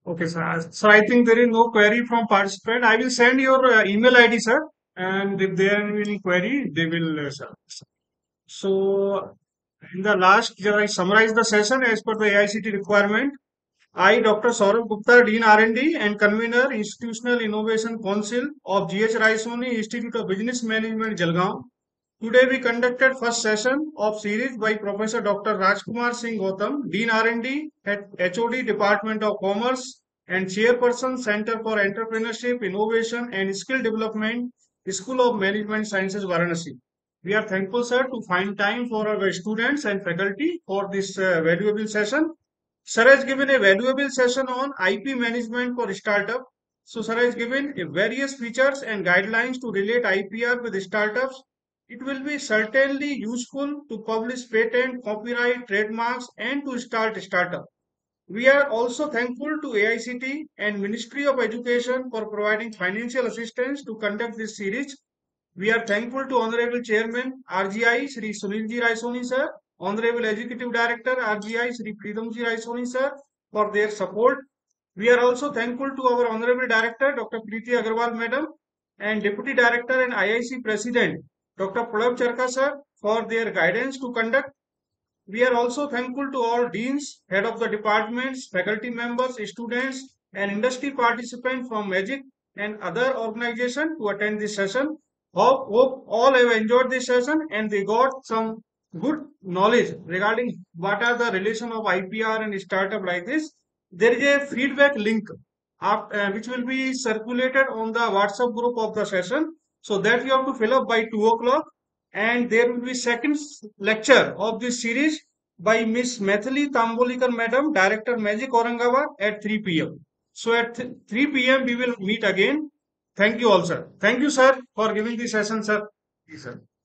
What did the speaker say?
Okay, sir. Sir, I think there is no query from participant. I will send your email ID, sir. And if there is any query, they will, sir. So, in the last, I summarize the session as per the AICT requirement. I, Dr. Saurabh Gupta, Dean R&D and Convener, Institutional Innovation Council of GH Raisoni Institute of Business Management, Jalgaon. Today we conducted first session of series by Professor Dr. Rajkumar Singh Gautam, Dean R&D at HOD Department of Commerce and Chairperson Center for Entrepreneurship, Innovation and Skill Development, School of Management Sciences, Varanasi. We are thankful, sir, to find time for our students and faculty for this valuable session. Sir has given a valuable session on IP management for startup. So Sir has given various features and guidelines to relate IPR with startups. It will be certainly useful to publish patent, copyright, trademarks, and to start startup. We are also thankful to AICT and Ministry of Education for providing financial assistance to conduct this series. We are thankful to Honorable Chairman RGI Shri Sunilji Raisoni sir, Honorable Executive Director RGI Shri Freedomji Raisoni sir for their support. We are also thankful to our Honorable Director Dr. Preeti Agarwal Madam and Deputy Director and IIC President Dr. Pralab Charka sir for their guidance to conduct. We are also thankful to all deans, head of the departments, faculty members, students, and industry participants from MAGIC and other organizations to attend this session. Hope all have enjoyed this session and they got some good knowledge regarding what are the relation of IPR and startup like this. There is a feedback link which will be circulated on the WhatsApp group of the session. So that you have to fill up by 2 o'clock, and there will be second lecture of this series by Miss Maithili Tambolikar Madam, Director Magic Aurangabad at 3 p.m. So at 3 p.m. we will meet again. Thank you all, sir. Thank you, sir, for giving this session, sir. Yes, sir.